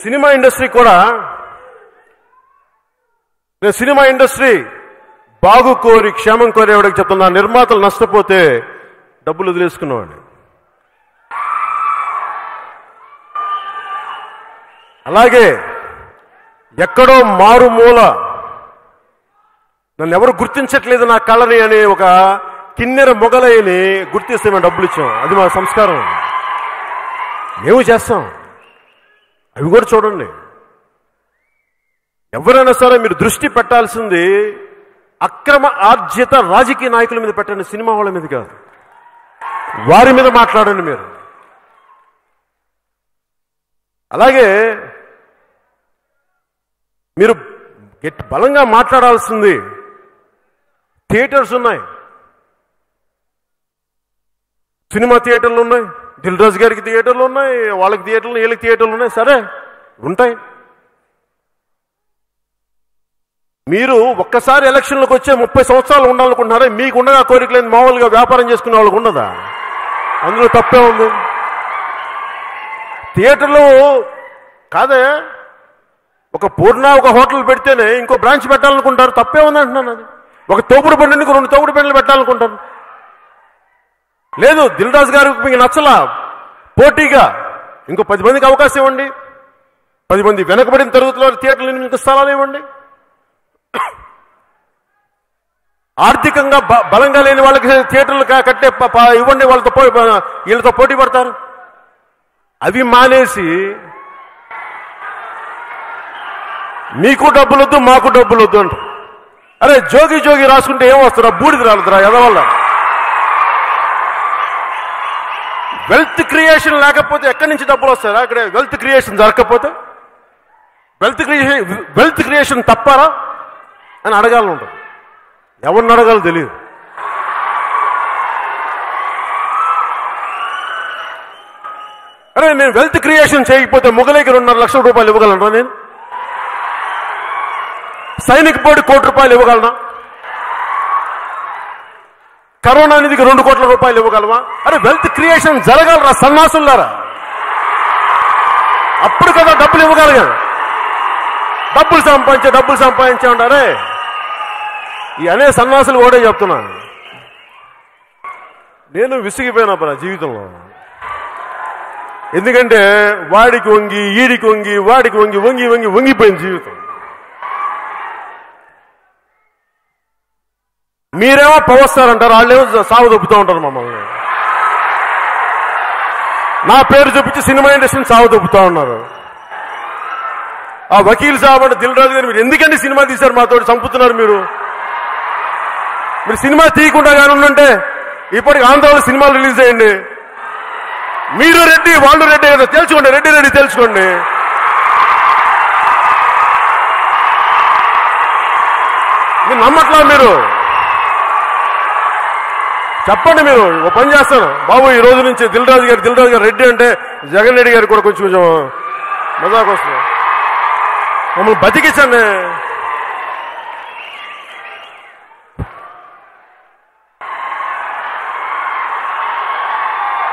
Cinema industry కూడా, నేను cinema industry బాగు కోరి క్షేమం కోరేవాడికి చెప్తున్నా, నిర్మాతలు నష్టపోతే డబ్బులు వదిలేసుకున్నవాడిని. అలాగే ఎక్కడో మారుమూల నన్ను ఎవరు గుర్తించట్లేదు నా కళని అని ఒక కిన్నెర మొగలయ్యని గుర్తిస్తే మేము డబ్బులు ఇచ్చాం. అది మా సంస్కారం, మేము చేస్తాం. అవి కూడా చూడండి. ఎవరైనా సరే మీరు దృష్టి పెట్టాల్సింది అక్రమ ఆర్జిత రాజకీయ నాయకుల మీద పెట్టండి, సినిమా వాళ్ళ మీద కాదు. వారి మీద మాట్లాడండి మీరు. అలాగే మీరు బలంగా మాట్లాడాల్సింది, థియేటర్స్ ఉన్నాయి, సినిమా థియేటర్లు ఉన్నాయి, దిల్ రాజు గారికి థియేటర్లు ఉన్నాయి, వాళ్ళకి థియేటర్లు, వీళ్ళకి థియేటర్లు ఉన్నాయి. సరే ఉంటాయి. మీరు ఒక్కసారి ఎలక్షన్లకు వచ్చే 30 సంవత్సరాలు ఉండాలనుకుంటున్నారే, మీకు ఉండగా కోరిక లేదు, మామూలుగా వ్యాపారం చేసుకునే వాళ్ళకు ఉండదా? అందులో తప్పే ఉంది. థియేటర్లు కాదే, ఒక పూర్ణ ఒక హోటల్ పెడితేనే ఇంకో బ్రాంచ్ పెట్టాలనుకుంటారు, తప్పే ఉంది అంటున్నాను. అది ఒక తోపుడు బండికి 2 తోపుడు బండ్లు పెట్టాలనుకుంటారు. లేదు దిల్ రాజు గారికి మీకు నచ్చలా, పోటీగా ఇంకో 10 మందికి అవకాశం ఇవ్వండి, 10 మంది వెనకబడిన తరగతిలో థియేటర్లు మీకు స్థలాలు ఇవ్వండి. ఆర్థికంగా బలంగా లేని వాళ్ళకి థియేటర్లు కట్టే ఇవ్వండి, వీళ్ళతో పోటీ పడతారు. అవి మానేసి మీకు డబ్బులొద్దు మాకు డబ్బులొద్దు అంట. అరే జోగి జోగి రాసుకుంటే ఏం వస్తారా? బూడిది రాలుతురా ఎదవల్ల. వెల్త్ క్రియేషన్ లేకపోతే ఎక్కడి నుంచి డబ్బులు వస్తారా? అక్కడ వెల్త్ క్రియేషన్ జరగకపోతే వెల్త్ క్రియేషన్ తప్పారా అని అడగాలని ఉంటుంది. ఎవరిని అడగాలో తెలియదు. అరే నేను వెల్త్ క్రియేషన్ చేయకపోతే మొగలేకి 2.5 లక్షల రూపాయలు ఇవ్వగలనా? నేను సైనిక బోర్డు 1 కోటి రూపాయలు ఇవ్వగలనా? కరోనా నిధికి 2 కోట్ల రూపాయలు ఇవ్వగలమా? అరే వెల్త్ క్రియేషన్ జరగాలరా సన్నాసులారా, అప్పుడు కదా డబ్బులు ఇవ్వగలిగా. డబ్బులు సంపాదించే ఉంటారే ఈ అనే సన్నాసులు కూడా చెప్తున్నా. నేను విసిగిపోయినా జీవితంలో. ఎందుకంటే వాడికి వంగి ఈడికి వంగి వాడికి వంగి వంగి వంగి వంగిపోయింది జీవితం. మీరేమో పవర్ స్టార్ అంటారు, వాళ్ళేమో సాగు దొబ్బుతూ ఉంటారు మమ్మల్ని. నా పేరు చూపించి సినిమా ఇండస్ట్రీని సాగు దొబ్బుతూ ఉన్నారు. ఆ వకీల్ సాబ్ అంటే దిల్ రాజు గారు, మీరు ఎందుకంటే సినిమా తీశారు మాతో చంపుతున్నారు? మీరు సినిమా తీయకుండా కానీ ఉండుంటే ఇప్పటికి ఆంధ్రాలో సినిమాలు రిలీజ్ అయ్యండి. మీరు రెడ్డి వాళ్ళు రెడ్డి కదా, తెలుసుకోండి. రెడ్డి తెలుసుకోండి. మీరు నమ్మట్లా? మీరు చెప్పండి. మీరు ఓ పని చేస్తాను బాబు, ఈ రోజు నుంచి దిల్ రాజు గారు రెడ్డి అంటే జగన్ రెడ్డి గారికి కూడా కొంచెం మజాకు వస్తుంది. మమ్మల్ని బతికించండి.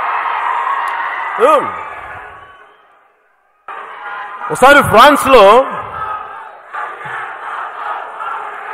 ఒకసారి ఫ్రాన్స్ లో